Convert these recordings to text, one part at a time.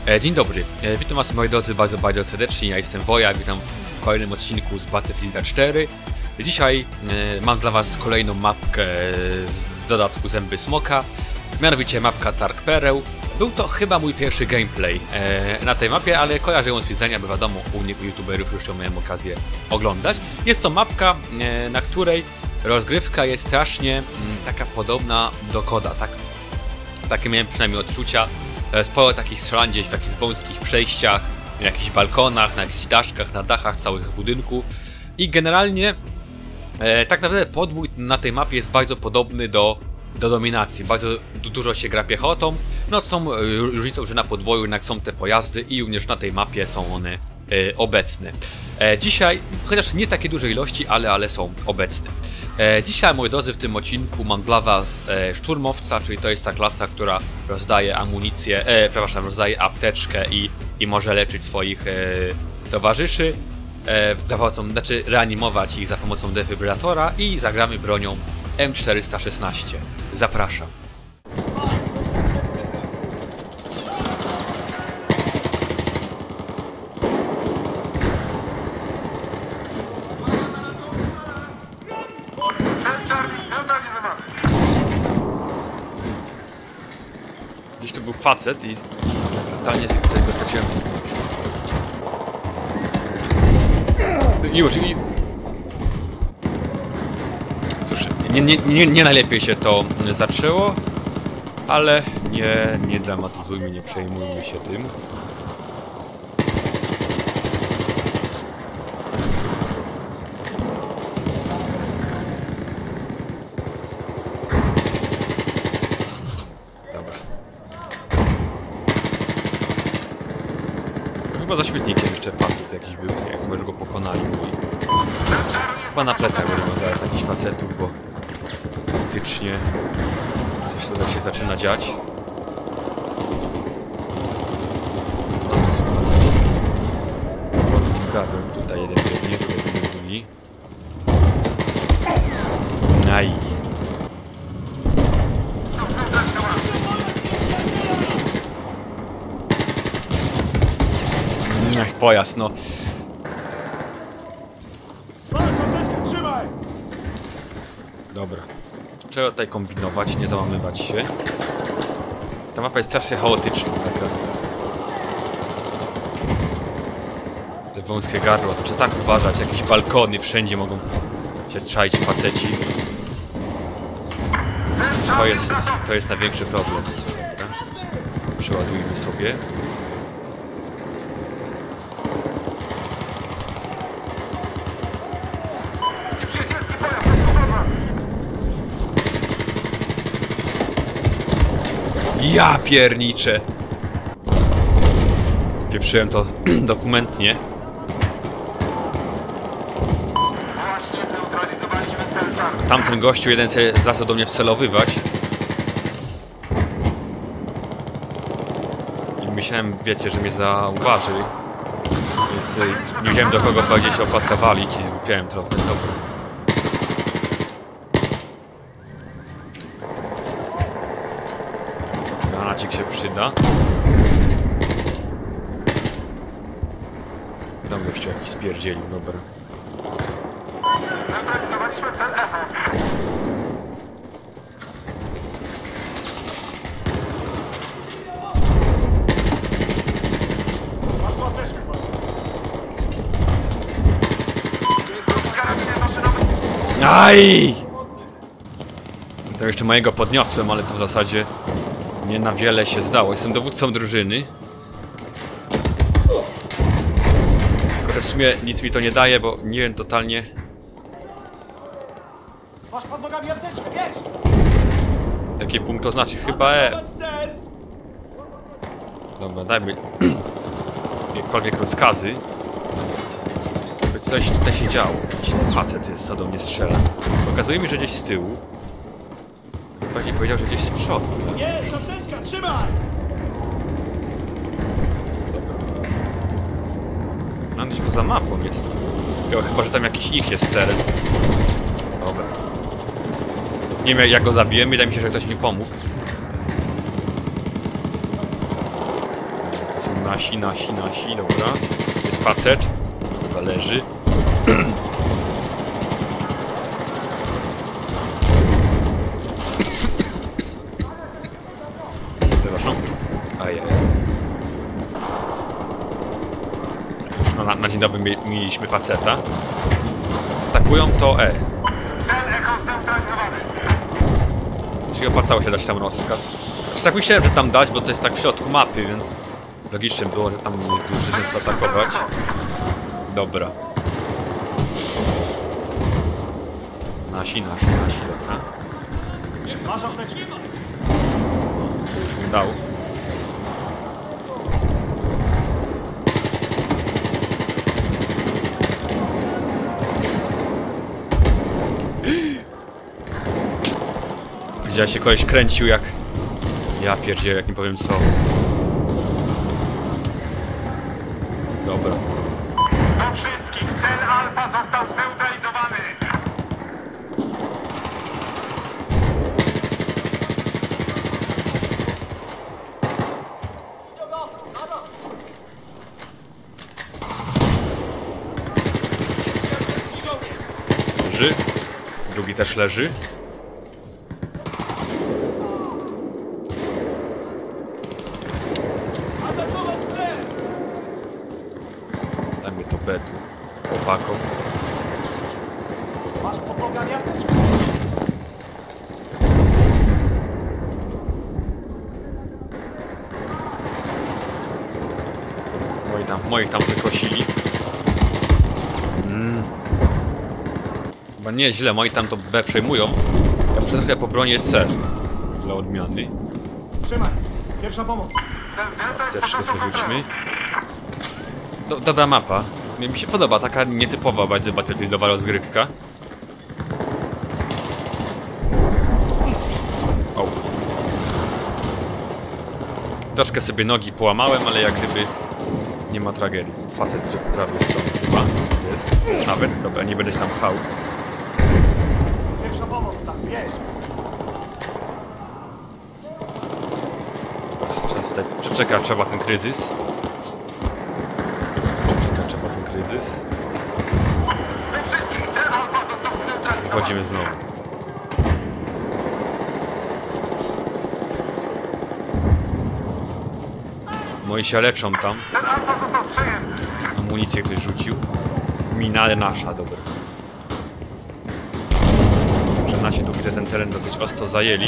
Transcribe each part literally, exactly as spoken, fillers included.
E, dzień dobry, e, witam was moi drodzy bardzo, bardzo serdecznie, ja jestem Woja, witam w kolejnym odcinku z Battlefielda cztery. Dzisiaj e, mam dla was kolejną mapkę z dodatku Zęby Smoka, mianowicie mapka Targ Pereł. Był to chyba mój pierwszy gameplay e, na tej mapie, ale kojarzę ją z widzenia, bo wiadomo, u innych youtuberów już ją miałem okazję oglądać. Jest to mapka, e, na której rozgrywka jest strasznie m, taka podobna do Koda, tak? Takie miałem przynajmniej odczucia. Sporo takich strzelań gdzieś w jakichś wąskich przejściach, na jakichś balkonach, na jakichś daszkach, na dachach całych budynków. I generalnie e, tak naprawdę podwój na tej mapie jest bardzo podobny do, do dominacji. Bardzo dużo się gra piechotą. No są różnicą, że na podwoju jednak są te pojazdy i również na tej mapie są one e, obecne. E, dzisiaj, chociaż nie takie duże ilości, ale, ale są obecne. E, dzisiaj, moi drodzy, w tym odcinku mam dla was e, szturmowca, czyli to jest ta klasa, która rozdaje amunicję, e, przepraszam, rozdaje apteczkę i, i może leczyć swoich e, towarzyszy, e, za pomocą, znaczy reanimować ich za pomocą defibrylatora i zagramy bronią M czterysta szesnaście. Zapraszam. Gdzieś tu był facet i totalnie go straciłem. Już i... Cóż, nie, nie, nie, nie najlepiej się to zaczęło, ale nie, nie dramatyzujmy, nie przejmujmy się tym. Chyba za śmietnikiem jeszcze facet jakiś był, jak może go pokonali. Chyba na plecach będą zaraz jakichś facetów, bo faktycznie coś tutaj się zaczyna dziać. No to są facety. Z polskim gardłem. Tutaj jeden biegnie, tutaj jeden drugi. Aj. Ach, pojazd, no. Dobra. Trzeba tutaj kombinować, nie załamywać się. Ta mapa jest strasznie chaotyczna, taka. Te wąskie gardła, to trzeba tak uważać, jakieś balkony, wszędzie mogą się strzelić faceci. To jest, to jest największy problem. Dobra. Przeładujmy sobie. Ja pierniczę! Spieprzyłem to dokumentnie. Tamten gościu jeden się zaczął do mnie wcelowywać. I myślałem, wiecie, że mnie zauważy. Więc nie wiedziałem, do kogo bardziej się opłaca walić i zgłupiałem trochę. Dobra. Granacik się przyda. Tam gościu jakiś spierdzielił, dobra. Aj! To jeszcze mojego podniosłem, ale to w zasadzie nie na wiele się zdało. Jestem dowódcą drużyny. Tylko w sumie nic mi to nie daje, bo nie wiem totalnie. Masz pod nogami apteczkę, wiesz? Jaki punkt to znaczy? Chyba E. Dobra, dajmy jakiekolwiek rozkazy. By coś tutaj się działo. Jakiś ten facet jest, co do mnie strzela. Okazuje mi, że gdzieś z tyłu. Bardziej powiedział, że gdzieś z przodu. Nie, apteczka, trzymaj! No gdzieś poza mapą jest. Chyba, że tam jakiś ich jest teren. Dobra. Nie wiem, jak go zabiłem, wydaje mi się, że ktoś mi pomógł. To są Nasi, nasi, nasi, dobra. Jest facet. Chyba leży. Przepraszam. Ajaj. Już no, na, na dzień dobry mie mieliśmy faceta. Atakują to E. Czyli opłacało się dać tam rozkaz. Znaczy tak myślałem, że tam dać, bo to jest tak w środku mapy, więc logicznym było, że tam niektórzy chcą atakować. Dobra. Nasi, nasi, nasi, dobra. Masz apteczkę. Już mi dał. Widziałeś, się koleś kręcił jak... Ja pierdzielę, jak nie powiem co. Dobra. Do wszystkich, cel Alfa został zneutralizowany. Leży. Drugi też leży. Dajmy to B tu chłopakom. Masz pod nogami apteczkę. Moi tam, moich tam wykosili. Mm. Chyba nieźle, moi tam to B przejmują. Ja muszę trochę pobronię C. Dla odmiany. Trzymaj. Pierwsza pomoc. Też sobie rzućmy. Do, dobra mapa. W sumie mi się podoba, taka nietypowa bardzo battlefieldowa rozgrywka. O. Troszkę sobie nogi połamałem, ale jak gdyby nie ma tragedii. Facet gdzie po prawej stronie chyba jest. Nawet, dobra, nie będę się tam pchał. Pierwsza pomoc, tak, bierz. Trzeba tutaj przeczekać, trzeba ten kryzys. Przeczekać trzeba ten kryzys. Do wszystkich, cel Alfa został zneutralizowany. Wchodzimy znowu. Moi się leczą tam. Cel Alfa został przejęty. Amunicję ktoś rzucił. Mina, ale nasza, dobra. Że nasi tu widzę ten teren dosyć ostro zajęli.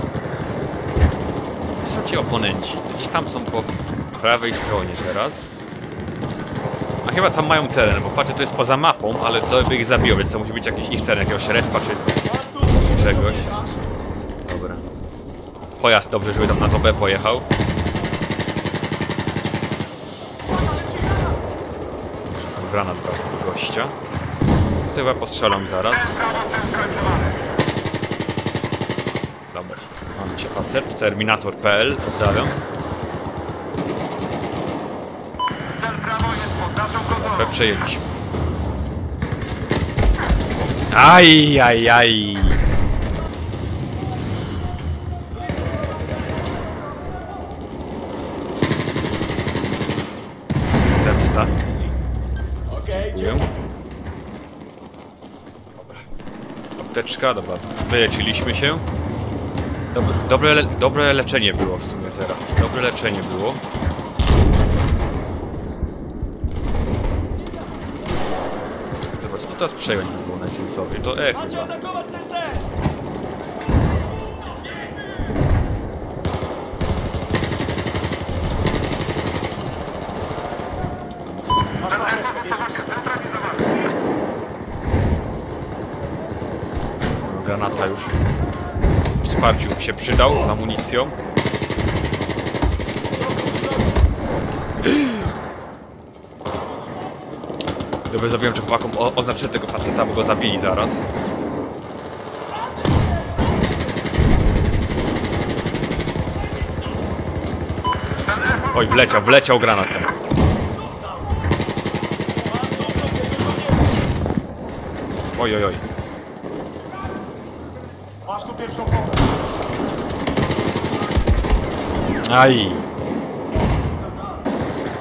Są ci oponenci. Gdzieś tam są po prawej stronie teraz. A chyba tam mają teren, bo patrzę, to jest poza mapą, ale to by ich zabiło, więc to musi być jakiś ich teren, jakiegoś respa czy czegoś. Dobra. Pojazd dobrze, żeby tam na to B pojechał. Granat do gościa. Chyba postrzelam zaraz. Prawo centralizowane. Dobra, mamy cię facet. Terminator kropka p l, pozdrawiam. Cel prawo jest pod naszą kontrolą. B przejęliśmy. Aj, aj, aj. Zemsta. Okej, Dziękuję. Dobra. Apteczka, dobra. Wyleczyliśmy się. Dobre, dobre, le dobre leczenie było w sumie teraz. Dobre leczenie było. Dobra, co to teraz przejąć by było najsensowniej? To E macie chyba. atakować ten cel. Masz apteczkę, bierz. Granata już w wsparciu się przydał z amunicją. Dobrze zrobiłem, że chłopakom o- oznaczyłem tego faceta, bo go zabili zaraz. Oj, wleciał, wleciał granatem. Oj, oj, oj. Masz tu pierwszą pomoc. Aj.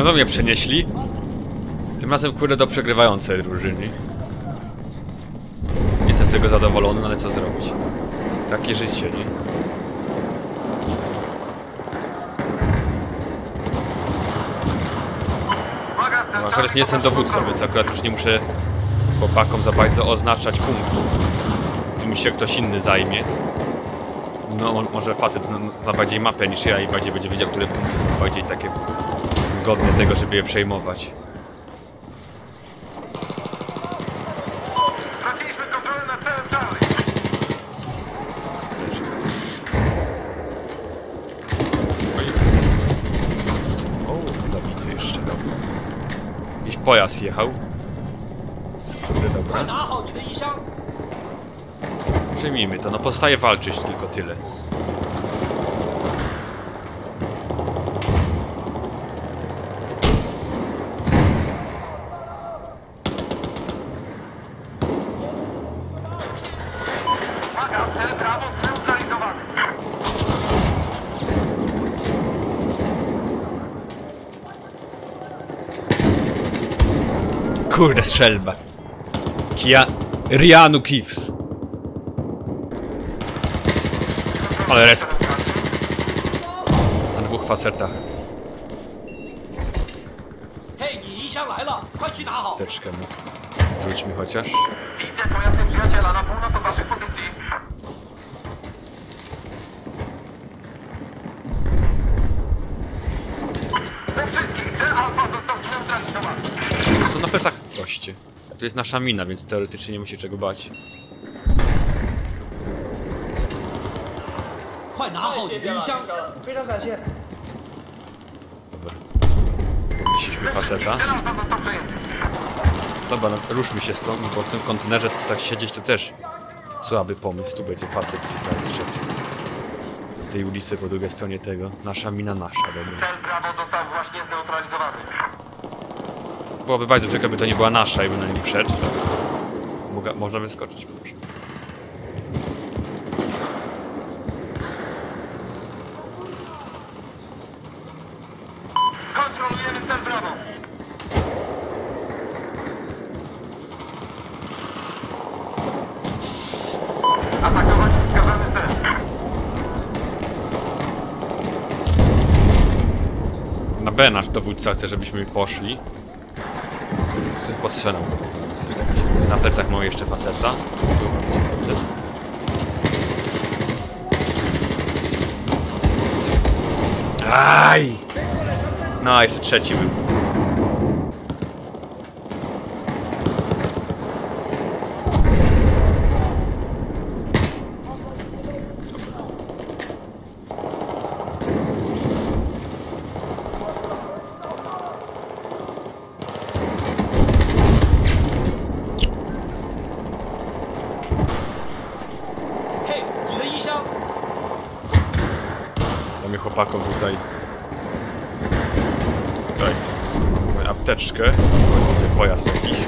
Znowu mnie przenieśli. Tym razem kurde do przegrywającej drużyny. Nie jestem z tego zadowolony, no ale co zrobić? Takie życie, nie? No, chociaż nie jestem dowódcą, więc akurat już nie muszę chłopakom za bardzo oznaczać punktu. Tym się ktoś inny zajmie. No może facet no, ma bardziej mapę niż ja i bardziej będzie wiedział, które punkty są bardziej takie godne tego, żeby je przejmować. Straciliśmy kontrolę nad celem Charlie. O, zabity jeszcze, dobra. Jakiś pojazd jechał. Kurde, dobra. Przejmijmy to, no pozostaje walczyć, tylko tyle. Uwaga, cel Bravo zneutralizowany. Kurde, strzelba. Kia... Rianu Kivs. Ale resp. Na dwóch facetach. Teczkę mu. Wróćmy chociaż. Widzę pojazdy przyjaciela na północ od waszych pozycji. We wszystkich cel Alfa został zneutralizowany. Są na plecach goście. To jest nasza mina, więc teoretycznie nie musi czego bać. Dobra. Podnieśliśmy faceta. Cel Alfa został przejęty. Dobra, no, ruszmy się stąd, bo w tym kontenerze to tak siedzieć to też słaby pomysł. Tu będzie facet ci zaraz w tej ulicy po drugiej stronie tego. Nasza mina nasza, dobra. Cel Bravo został właśnie zneutralizowany. Byłoby bardzo przykro, by to nie była nasza i by na niej wszedł. Moga, można wyskoczyć, proszę. Kontrolujemy cel Bravo. Atakować wskazany cel. Na B nasz dowódca chce, żebyśmy poszli. Coś postrzelam. Na plecach mam jeszcze faceta. Tu facet. Aj! No, a jeszcze trzeci był. Mamy chłopakom tutaj. Tutaj. Mamy apteczkę. Tutaj pojazd jakiś.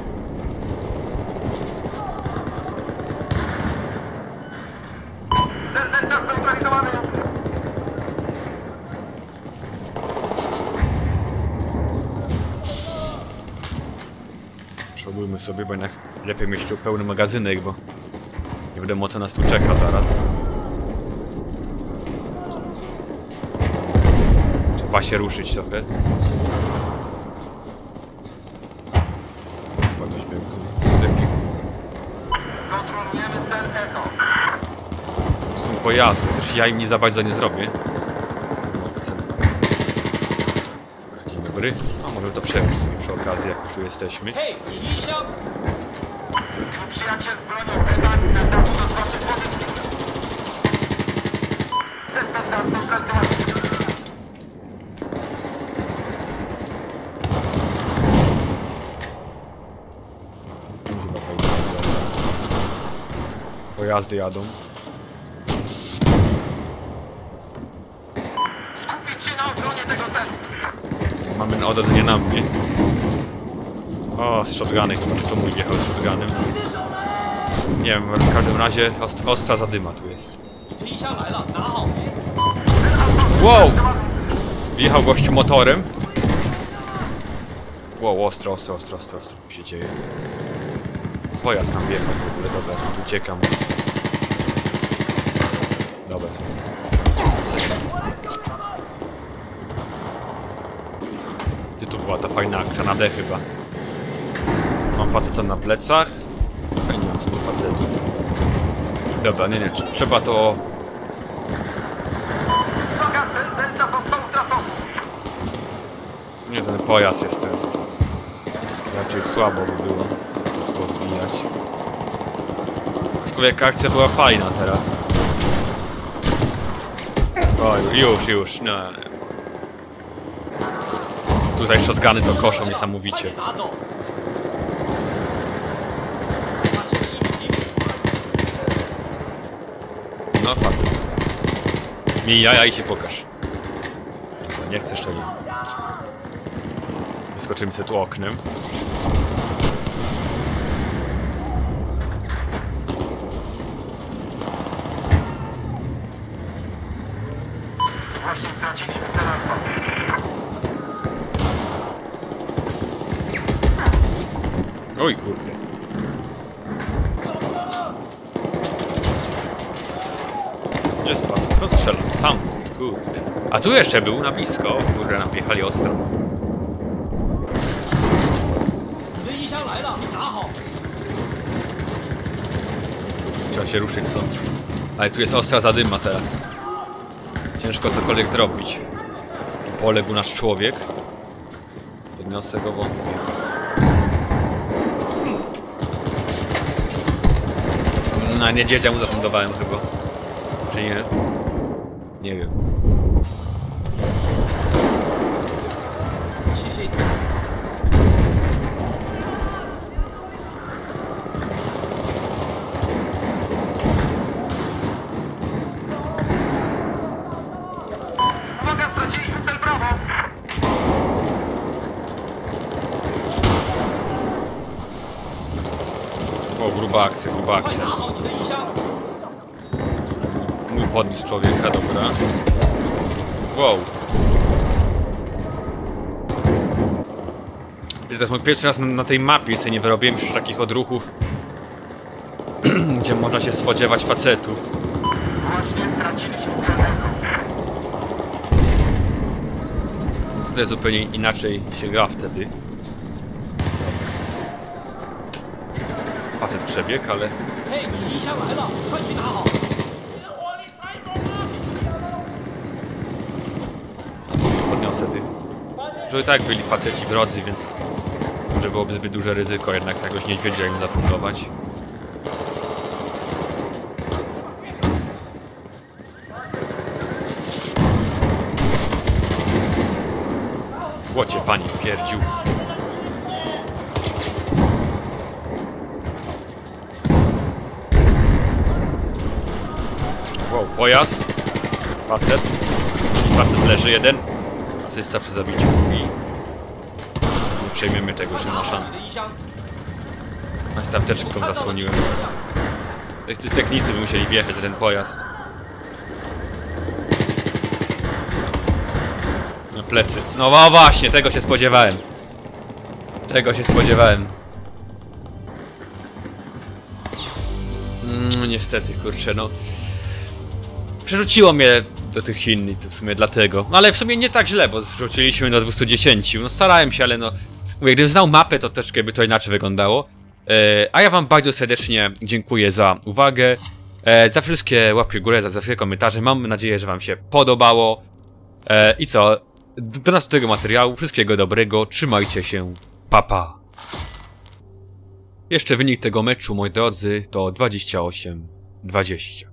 Cel Delta zneutralizowany. Przodujmy sobie, bo jednak lepiej mieć tu pełny magazynek, bo nie wiadomo co nas tu czeka zaraz. Trzeba się ruszyć trochę. Kontrolujemy cel Echo. Są pojazdy, też ja im nie za bardzo nie zrobię. No, chcę. Dzień dobry. A może to przebić sobie przy okazji, jak już tu jesteśmy. Przyjaciel z bronią pedalną na dachu do waszych pozycji. Cel Delta zneutralizowany. Pojazdy jadą. Skupić się na obronie tego celu. Mamy na odrodzenie na mnie. O, z shotguny chyba, czy to mój jechał z shotgunem. Nie wiem, w każdym razie ost ostra zadyma tu jest. Wow! Wjechał gościu motorem. Wow, ostro, ostro, ostro, ostro, ostro. Co się dzieje? Pojazd nam wjechał w ogóle, dobra, tu uciekam. Dobra. Gdzie tu była ta fajna akcja na D chyba? Mam faceta na plecach. Okej, nie mam tu facetu. Dobra, nie, nie, trzeba to... Uwaga, cel Delta został utracony. Nie, ten pojazd jest teraz. Raczej słabo by było to odbijać. Aczkolwiek akcja była fajna teraz. O, już, już, no. Tutaj shotguny to koszą niesamowicie. No facet. Miej jaja i się pokaż. No, nie chcę szczerze. Wyskoczymy sobie tu oknem. Właśnie straciliśmy cel alfa. Oj kurde. Jest facet, co strzela? Tam, kurde. A tu jeszcze był, na blisko. Kurde, nam wjechali ostro. Trzeba się ruszyć stąd. Ale tu jest ostra zadyma teraz. Ciężko cokolwiek zrobić. Tu poległ nasz człowiek. Podniosę go wątpię. No nie, dziedzia mu zafundowałem chyba. Czy nie? Nie wiem. Uwaga, straciliśmy cel Brawo. O, gruba akcja, gruba akcja. Mój podniósł człowieka, dobra. Wow. To jest mój pierwszy raz na, na tej mapie, sobie nie wyrobiłem już takich odruchów, gdzie można się spodziewać facetów. Właśnie straciliśmy cel Echo. Więc to jest zupełnie inaczej się gra wtedy. Facet przebieg, ale... Podniosę tych. Żeby tak byli faceci wrodzy, więc... Może byłoby zbyt duże ryzyko jednak jakoś niedźwiedzia im zafundować. Łocie, pani pierdziu. Wow, pojazd. Facet. Facet leży jeden. Asysta przy zabiciu drugi. Nie przejmiemy tego, że ma szansę. A starteczką zasłoniłem. Ci technicy by musieli wjechać na ten pojazd. Na plecy. No, no właśnie, tego się spodziewałem. Tego się spodziewałem. Mm, niestety, kurczę, no. Przerzuciło mnie do tych Chin i to w sumie dlatego. No ale w sumie nie tak źle, bo zrzuciliśmy do dwieście dziesięć. No starałem się, ale no... Mówię, gdybym znał mapę, to troszkę by to inaczej wyglądało. E, a ja wam bardzo serdecznie dziękuję za uwagę. E, za wszystkie łapki w górę, za wszystkie komentarze. Mam nadzieję, że wam się podobało. E, I co? Do następnego materiału. Wszystkiego dobrego. Trzymajcie się. Pa, pa. Jeszcze wynik tego meczu, moi drodzy, to dwadzieścia osiem dwadzieścia.